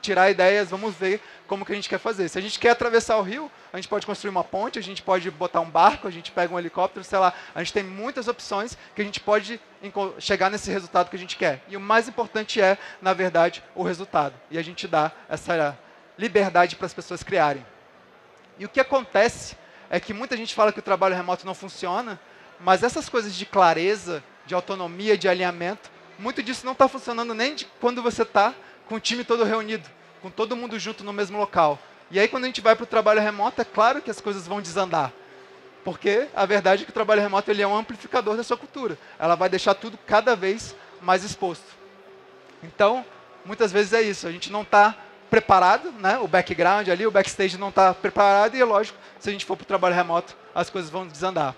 tirar ideias, vamos ver como que a gente quer fazer. Se a gente quer atravessar o rio, a gente pode construir uma ponte, a gente pode botar um barco, a gente pega um helicóptero, sei lá. A gente tem muitas opções que a gente pode chegar nesse resultado que a gente quer. E o mais importante é, na verdade, o resultado. E a gente dá essa liberdade para as pessoas criarem. E o que acontece é que muita gente fala que o trabalho remoto não funciona, mas essas coisas de clareza, de autonomia, de alinhamento, muito disso não está funcionando nem de quando você está com o time todo reunido, com todo mundo junto no mesmo local. E aí, quando a gente vai para o trabalho remoto, é claro que as coisas vão desandar. Porque a verdade é que o trabalho remoto ele é um amplificador da sua cultura. Ela vai deixar tudo cada vez mais exposto. Então, muitas vezes é isso. A gente não está preparado, né? O background ali, o backstage não está preparado. E é lógico, se a gente for para o trabalho remoto, as coisas vão desandar.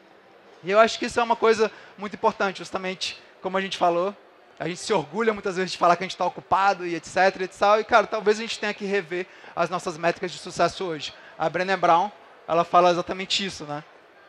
E eu acho que isso é uma coisa muito importante, justamente como a gente falou. A gente se orgulha muitas vezes de falar que a gente está ocupado e etc. E, tal, e, cara, talvez a gente tenha que rever as nossas métricas de sucesso hoje. A Brené Brown, ela fala exatamente isso, né?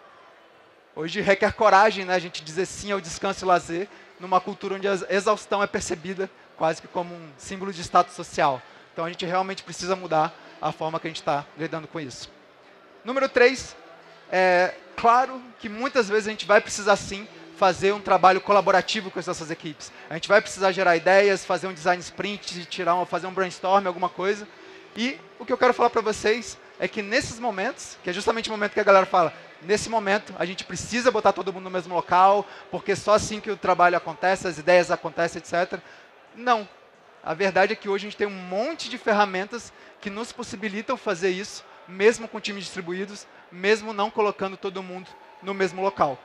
Hoje requer coragem, né, a gente dizer sim ao descanso e lazer, numa cultura onde a exaustão é percebida quase que como um símbolo de status social. Então a gente realmente precisa mudar a forma que a gente está lidando com isso. Número 3, é claro que muitas vezes a gente vai precisar sim fazer um trabalho colaborativo com as nossas equipes. A gente vai precisar gerar ideias, fazer um design sprint, fazer um brainstorm, alguma coisa. E o que eu quero falar para vocês é que nesses momentos, que é justamente o momento que a galera fala, nesse momento a gente precisa botar todo mundo no mesmo local, porque só assim que o trabalho acontece, as ideias acontecem, etc. Não. A verdade é que hoje a gente tem um monte de ferramentas que nos possibilitam fazer isso, mesmo com times distribuídos, mesmo não colocando todo mundo no mesmo local.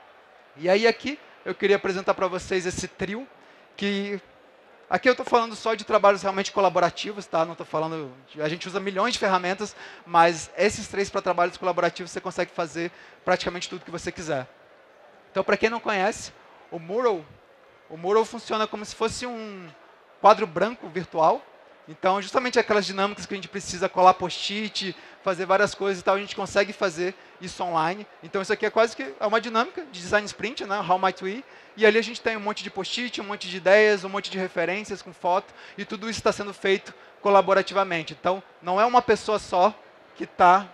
E aí aqui eu queria apresentar para vocês esse trio, que aqui eu estou falando só de trabalhos realmente colaborativos, tá? Não estou falando, a gente usa milhões de ferramentas, mas esses 3 para trabalhos colaborativos você consegue fazer praticamente tudo que você quiser. Então, para quem não conhece, o Mural funciona como se fosse um quadro branco virtual. Então, justamente aquelas dinâmicas que a gente precisa colar post-it, fazer várias coisas e tal, a gente consegue fazer isso online. Então, isso aqui é quase que uma dinâmica de design sprint, né? How might we? E ali a gente tem um monte de post-it, um monte de ideias, um monte de referências com foto, e tudo isso está sendo feito colaborativamente. Então, não é uma pessoa só que está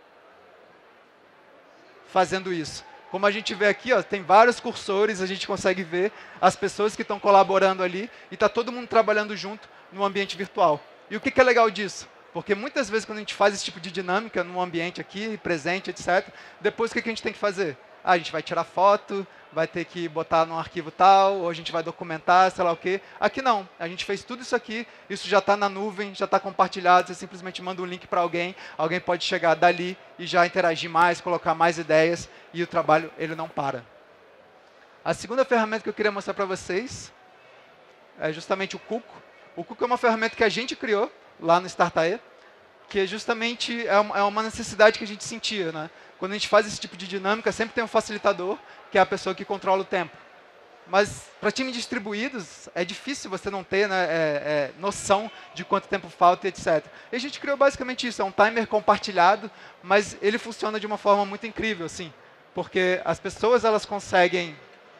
fazendo isso. Como a gente vê aqui, ó, tem vários cursores, a gente consegue ver as pessoas que estão colaborando ali, e está todo mundo trabalhando junto no ambiente virtual. E o que é legal disso? Porque muitas vezes quando a gente faz esse tipo de dinâmica no ambiente aqui, presente, etc., depois o que a gente tem que fazer? A gente vai tirar foto, vai ter que botar num arquivo tal, ou a gente vai documentar, sei lá o quê. Aqui não, a gente fez tudo isso aqui, isso já está na nuvem, já está compartilhado, você simplesmente manda um link para alguém pode chegar dali e já interagir mais, colocar mais ideias, e o trabalho ele não para. A segunda ferramenta que eu queria mostrar para vocês é justamente o Cuco. O Cuco é uma ferramenta que a gente criou lá no Startae, que justamente é uma necessidade que a gente sentia, né? Quando a gente faz esse tipo de dinâmica, sempre tem um facilitador, que é a pessoa que controla o tempo. Mas para times distribuídos, é difícil você não ter, né, noção de quanto tempo falta e etc. E a gente criou basicamente isso, é um timer compartilhado, mas ele funciona de uma forma muito incrível, assim, porque as pessoas elas conseguem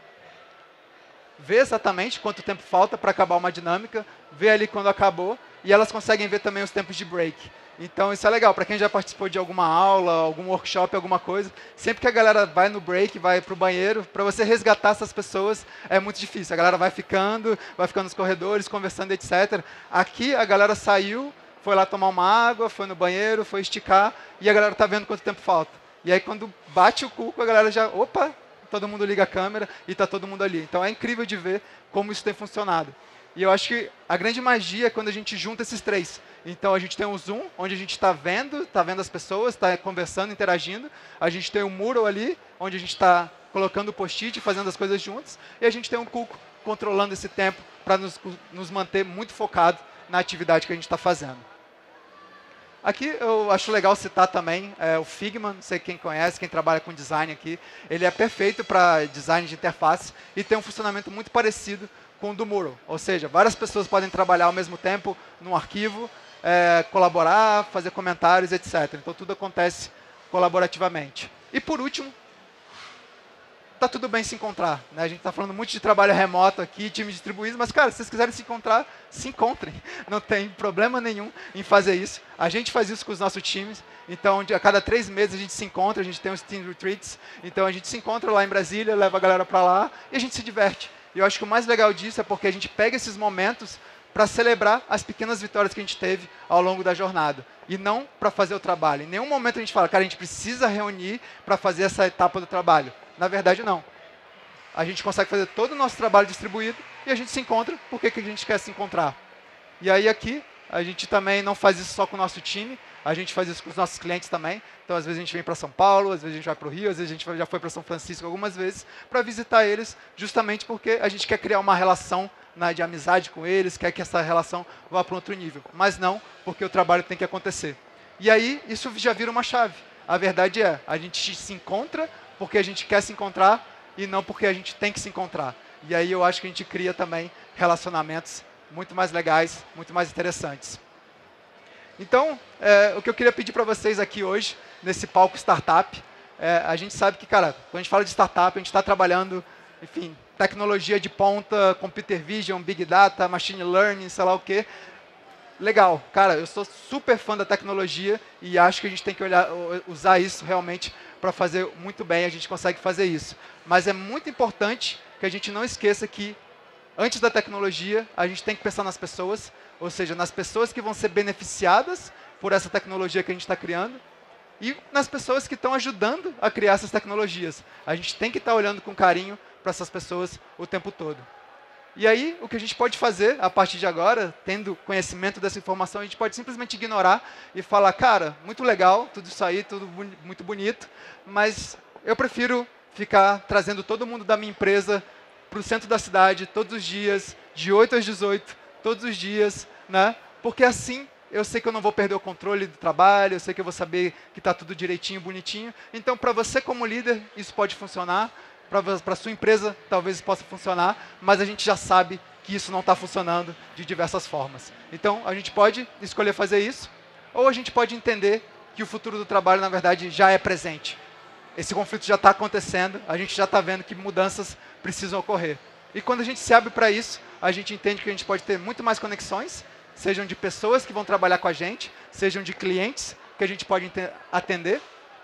ver exatamente quanto tempo falta para acabar uma dinâmica, ver ali quando acabou, e elas conseguem ver também os tempos de break. Então isso é legal, para quem já participou de alguma aula, algum workshop, alguma coisa, sempre que a galera vai no break, vai para o banheiro, para você resgatar essas pessoas é muito difícil. A galera vai ficando nos corredores, conversando, etc. Aqui a galera saiu, foi lá tomar uma água, foi no banheiro, foi esticar, e a galera está vendo quanto tempo falta. E aí quando bate o cuco, a galera já, opa, todo mundo liga a câmera e está todo mundo ali. Então é incrível de ver como isso tem funcionado. E eu acho que a grande magia é quando a gente junta esses 3. Então a gente tem o Zoom, onde a gente está vendo as pessoas, está conversando, interagindo. A gente tem o Mural ali, onde a gente está colocando o post-it, fazendo as coisas juntos. E a gente tem o Cuco controlando esse tempo para nos manter muito focado na atividade que a gente está fazendo. Aqui eu acho legal citar também o Figma, não sei quem conhece, quem trabalha com design aqui. Ele é perfeito para design de interface e tem um funcionamento muito parecido com o do Mural. Ou seja, várias pessoas podem trabalhar ao mesmo tempo num arquivo, colaborar, fazer comentários, etc. Então tudo acontece colaborativamente. E por último, tá tudo bem se encontrar, né? A gente está falando muito de trabalho remoto aqui, times distribuídos, mas, cara, se vocês quiserem se encontrar, se encontrem. Não tem problema nenhum em fazer isso. A gente faz isso com os nossos times. Então, a cada 3 meses a gente se encontra, a gente tem os Team Retreats. Então, a gente se encontra lá em Brasília, leva a galera para lá e a gente se diverte. E eu acho que o mais legal disso é porque a gente pega esses momentos para celebrar as pequenas vitórias que a gente teve ao longo da jornada. E não para fazer o trabalho. Em nenhum momento a gente fala, cara, a gente precisa reunir para fazer essa etapa do trabalho. Na verdade, não. A gente consegue fazer todo o nosso trabalho distribuído e a gente se encontra porque que a gente quer se encontrar. E aí aqui, a gente também não faz isso só com o nosso time, a gente faz isso com os nossos clientes também. Então, às vezes a gente vem para São Paulo, às vezes a gente vai para o Rio, às vezes a gente já foi para São Francisco algumas vezes para visitar eles, justamente porque a gente quer criar uma relação de amizade com eles, quer que essa relação vá para outro nível. Mas não porque o trabalho tem que acontecer. E aí, isso já vira uma chave. A verdade é, a gente se encontra porque a gente quer se encontrar e não porque a gente tem que se encontrar. E aí eu acho que a gente cria também relacionamentos muito mais legais, muito mais interessantes. Então, o que eu queria pedir para vocês aqui hoje, nesse palco startup, a gente sabe que, cara, quando a gente fala de startup, a gente está trabalhando, enfim, tecnologia de ponta, computer vision, big data, machine learning, sei lá o quê. Legal, cara, eu sou super fã da tecnologia e acho que a gente tem que usar isso realmente para fazer muito bem, a gente consegue fazer isso. Mas é muito importante que a gente não esqueça que, antes da tecnologia, a gente tem que pensar nas pessoas, ou seja, nas pessoas que vão ser beneficiadas por essa tecnologia que a gente está criando e nas pessoas que estão ajudando a criar essas tecnologias. A gente tem que estar olhando com carinho para essas pessoas o tempo todo. E aí, o que a gente pode fazer, a partir de agora, tendo conhecimento dessa informação, a gente pode simplesmente ignorar e falar, cara, muito legal, tudo isso aí, tudo muito bonito, mas eu prefiro ficar trazendo todo mundo da minha empresa para o centro da cidade, todos os dias, de 8 às 18, todos os dias, né? Porque assim eu sei que eu não vou perder o controle do trabalho, eu sei que eu vou saber que está tudo direitinho, bonitinho. Então, para você como líder, isso pode funcionar. Para a sua empresa, talvez isso possa funcionar, mas a gente já sabe que isso não está funcionando de diversas formas. Então, a gente pode escolher fazer isso, ou a gente pode entender que o futuro do trabalho, na verdade, já é presente. Esse conflito já está acontecendo, a gente já está vendo que mudanças precisam ocorrer. E quando a gente se abre para isso, a gente entende que a gente pode ter muito mais conexões, sejam de pessoas que vão trabalhar com a gente, sejam de clientes que a gente pode atender.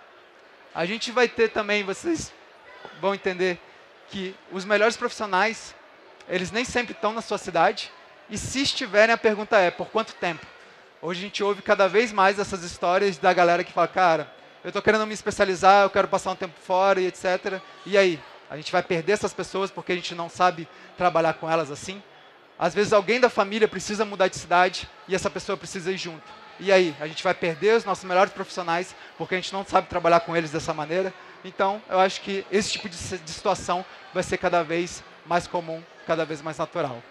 A gente vai ter também, vocês vão entender que os melhores profissionais, eles nem sempre estão na sua cidade, e se estiverem, a pergunta é, por quanto tempo? Hoje a gente ouve cada vez mais essas histórias da galera que fala, cara, eu estou querendo me especializar, eu quero passar um tempo fora, e etc. E aí? A gente vai perder essas pessoas porque a gente não sabe trabalhar com elas assim? Às vezes alguém da família precisa mudar de cidade e essa pessoa precisa ir junto. E aí? A gente vai perder os nossos melhores profissionais porque a gente não sabe trabalhar com eles dessa maneira? Então, eu acho que esse tipo de situação vai ser cada vez mais comum, cada vez mais natural.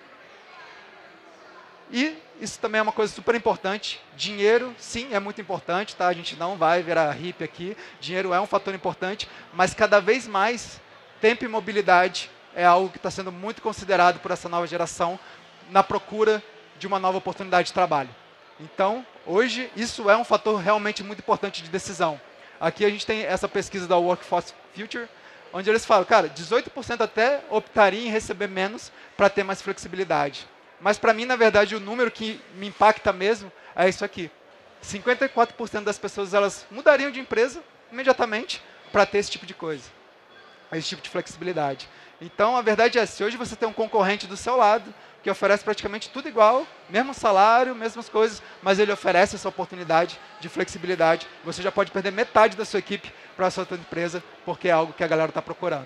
E isso também é uma coisa super importante. Dinheiro, sim, é muito importante, tá? A gente não vai virar hippie aqui. Dinheiro é um fator importante, mas cada vez mais, tempo e mobilidade é algo que está sendo muito considerado por essa nova geração na procura de uma nova oportunidade de trabalho. Então, hoje, isso é um fator realmente muito importante de decisão. Aqui a gente tem essa pesquisa da Workforce Future, onde eles falam, cara, 18% até optaria em receber menos para ter mais flexibilidade. Mas para mim, na verdade, o número que me impacta mesmo é isso aqui. 54% das pessoas elas mudariam de empresa imediatamente para ter esse tipo de coisa, esse tipo de flexibilidade. Então, a verdade é, se hoje você tem um concorrente do seu lado, que oferece praticamente tudo igual, mesmo salário, mesmas coisas, mas ele oferece essa oportunidade de flexibilidade, você já pode perder metade da sua equipe para a sua outra empresa, porque é algo que a galera está procurando.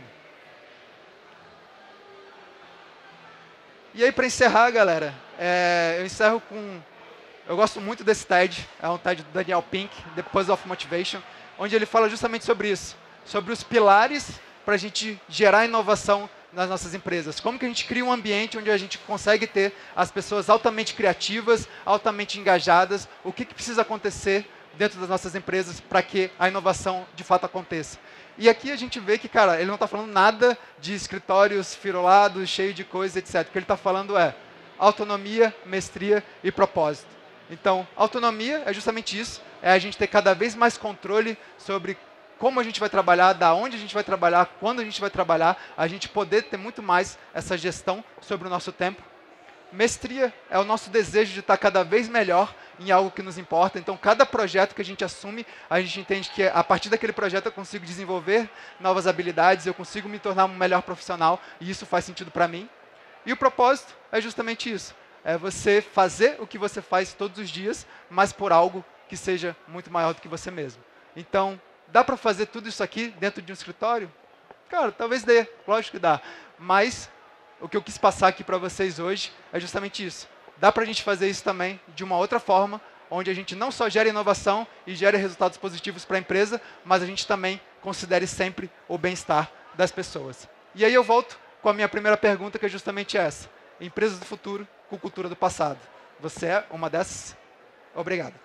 E aí, para encerrar, galera, eu encerro com... Eu gosto muito desse TED, é um TED do Daniel Pink, The Puzzle of Motivation, onde ele fala justamente sobre isso, sobre os pilares para a gente gerar inovação nas nossas empresas. Como que a gente cria um ambiente onde a gente consegue ter as pessoas altamente criativas, altamente engajadas, o que precisa acontecer dentro das nossas empresas para que a inovação de fato aconteça. E aqui a gente vê que, cara, ele não está falando nada de escritórios firulados, cheios de coisas, etc. O que ele está falando é autonomia, mestria e propósito. Então, autonomia é justamente isso, é a gente ter cada vez mais controle sobre como a gente vai trabalhar, da onde a gente vai trabalhar, quando a gente vai trabalhar, a gente poder ter muito mais essa gestão sobre o nosso tempo. Mestria é o nosso desejo de estar cada vez melhor em algo que nos importa. Então, cada projeto que a gente assume, a gente entende que a partir daquele projeto eu consigo desenvolver novas habilidades, eu consigo me tornar um melhor profissional, e isso faz sentido para mim. E o propósito é justamente isso. É você fazer o que você faz todos os dias, mas por algo que seja muito maior do que você mesmo. Então, dá para fazer tudo isso aqui dentro de um escritório? Cara, talvez dê, lógico que dá. Mas o que eu quis passar aqui para vocês hoje é justamente isso. Dá para a gente fazer isso também de uma outra forma, onde a gente não só gera inovação e gera resultados positivos para a empresa, mas a gente também considere sempre o bem-estar das pessoas. E aí eu volto com a minha primeira pergunta, que é justamente essa. Empresas do futuro com cultura do passado. Você é uma dessas? Obrigado.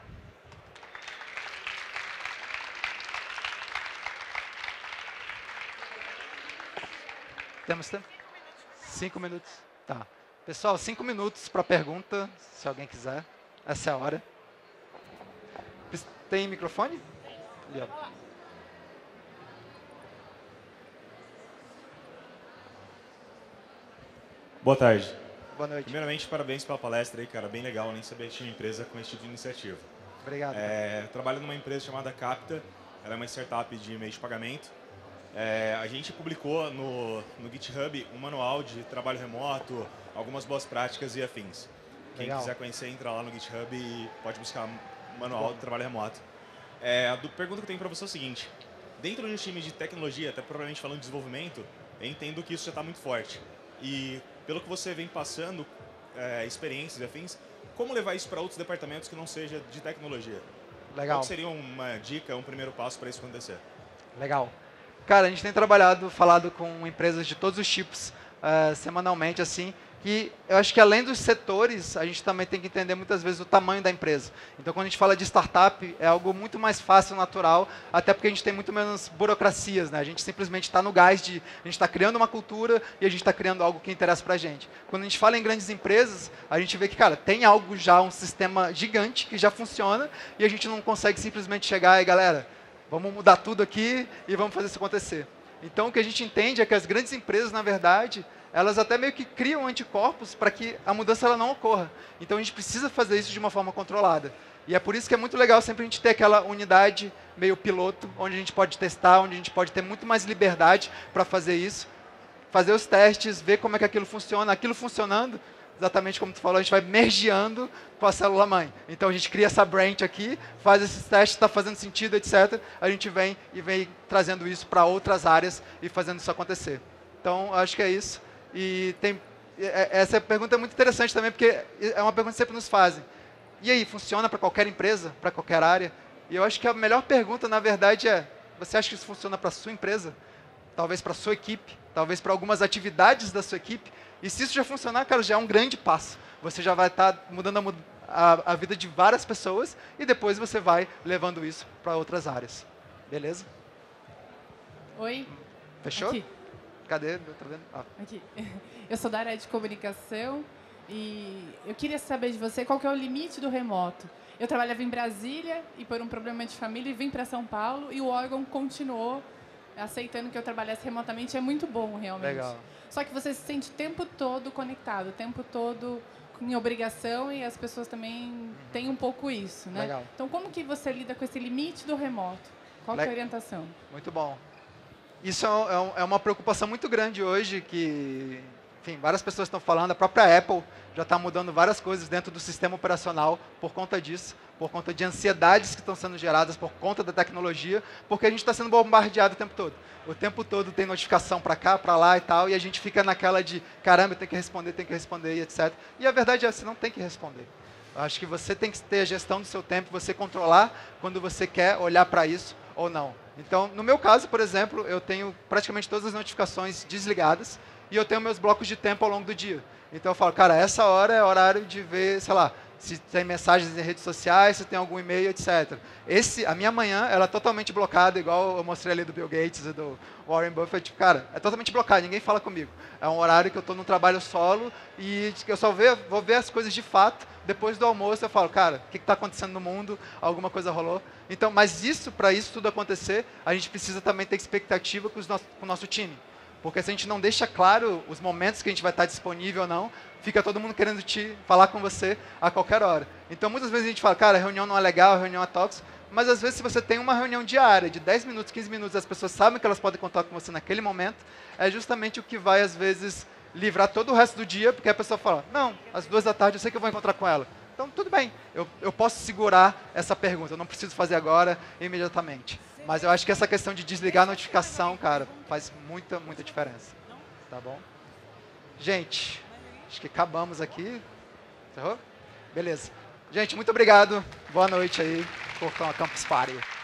Temos tempo? 5 minutos. Tá. Pessoal, 5 minutos para pergunta, se alguém quiser. Essa é a hora. Tem microfone? Ali, ó. Boa tarde. Boa noite. Primeiramente, parabéns pela palestra aí, cara. Bem legal, nem sabia que tinha uma empresa com esse tipo de iniciativa. Obrigado. Trabalho numa empresa chamada Capta. Ela é uma startup de meio de pagamento. A gente publicou no GitHub um manual de trabalho remoto, algumas boas práticas e afins. Quem quiser conhecer, entra lá no GitHub e pode buscar o manual de trabalho remoto. A pergunta que eu tenho para você é o seguinte. Dentro de um time de tecnologia, até provavelmente falando de desenvolvimento, eu entendo que isso já está muito forte. E pelo que você vem passando, experiências e afins, como levar isso para outros departamentos que não seja de tecnologia? Legal. Qual seria uma dica, um primeiro passo para isso acontecer? Legal. Cara, a gente tem falado com empresas de todos os tipos, semanalmente, assim, que eu acho que além dos setores, a gente também tem que entender muitas vezes o tamanho da empresa. Então, quando a gente fala de startup, é algo muito mais fácil, natural, até porque a gente tem muito menos burocracias, né? A gente simplesmente está no gás de, a gente está criando uma cultura e a gente está criando algo que interessa para a gente. Quando a gente fala em grandes empresas, a gente vê que, cara, tem algo já, um sistema gigante que já funciona e a gente não consegue simplesmente chegar e, galera, vamos mudar tudo aqui e vamos fazer isso acontecer. Então, o que a gente entende é que as grandes empresas, na verdade, elas até meio que criam anticorpos para que a mudança ela não ocorra. Então, a gente precisa fazer isso de uma forma controlada. E é por isso que é muito legal sempre a gente ter aquela unidade meio piloto, onde a gente pode testar, onde a gente pode ter muito mais liberdade para fazer isso, fazer os testes, ver como é que aquilo funciona. Aquilo funcionando, exatamente como tu falou, a gente vai mergeando com a célula-mãe. Então, a gente cria essa branch aqui, faz esses testes, está fazendo sentido, etc. A gente vem trazendo isso para outras áreas e fazendo isso acontecer. Então, acho que é isso. E essa pergunta é muito interessante também, porque é uma pergunta que sempre nos fazem. E aí, funciona para qualquer empresa, para qualquer área? E eu acho que a melhor pergunta, na verdade, é: você acha que isso funciona para a sua empresa? Talvez para a sua equipe? Talvez para algumas atividades da sua equipe? E se isso já funcionar, cara, já é um grande passo. Você já vai estar mudando a vida de várias pessoas e depois você vai levando isso para outras áreas. Beleza? Oi? Fechou? Aqui. Cadê? Tá vendo? Ah. Aqui. Eu sou da área de comunicação e eu queria saber de você qual que é o limite do remoto. Eu trabalhava em Brasília e por um problema de família vim para São Paulo e o órgão continuou aceitando que eu trabalhasse remotamente. É muito bom, realmente. Legal. Só que você se sente o tempo todo conectado, o tempo todo em obrigação e as pessoas também têm um pouco isso, né? Legal. Então, como que você lida com esse limite do remoto? Qual que é a orientação? Muito bom. Isso é uma preocupação muito grande hoje, que, enfim, várias pessoas estão falando. A própria Apple já está mudando várias coisas dentro do sistema operacional por conta disso, por conta de ansiedades que estão sendo geradas por conta da tecnologia, porque a gente está sendo bombardeado o tempo todo. O tempo todo tem notificação para cá, para lá e tal, e a gente fica naquela de, caramba, tem que responder, e etc. E a verdade é, você não tem que responder. Eu acho que você tem que ter a gestão do seu tempo, você controlar quando você quer olhar para isso ou não. Então, no meu caso, por exemplo, eu tenho praticamente todas as notificações desligadas e eu tenho meus blocos de tempo ao longo do dia. Então, eu falo, cara, essa hora é horário de ver, sei lá, se tem mensagens em redes sociais, se tem algum e-mail, etc. A minha manhã, ela é totalmente blocada, igual eu mostrei ali do Bill Gates e do Warren Buffett. Cara, é totalmente blocado, ninguém fala comigo. É um horário que eu estou num trabalho solo e eu só vou ver as coisas de fato. Depois do almoço eu falo, cara, o que está acontecendo no mundo? Alguma coisa rolou? Então, mas para isso tudo acontecer, a gente precisa também ter expectativa com o nosso time. Porque se a gente não deixa claro os momentos que a gente vai estar disponível ou não, fica todo mundo querendo falar com você a qualquer hora. Então, muitas vezes a gente fala, cara, a reunião não é legal, a reunião é tóxica, mas às vezes se você tem uma reunião diária de 10 minutos, 15 minutos, as pessoas sabem que elas podem contar com você naquele momento, é justamente o que vai, às vezes, livrar todo o resto do dia, porque a pessoa fala, não, às 2 da tarde eu sei que eu vou encontrar com ela. Então, tudo bem, eu posso segurar essa pergunta, eu não preciso fazer agora, imediatamente. Mas eu acho que essa questão de desligar a notificação, cara, faz muita, muita diferença. Tá bom? Gente, acho que acabamos aqui. Encerrou? Beleza. Gente, muito obrigado. Boa noite aí por Campus Party.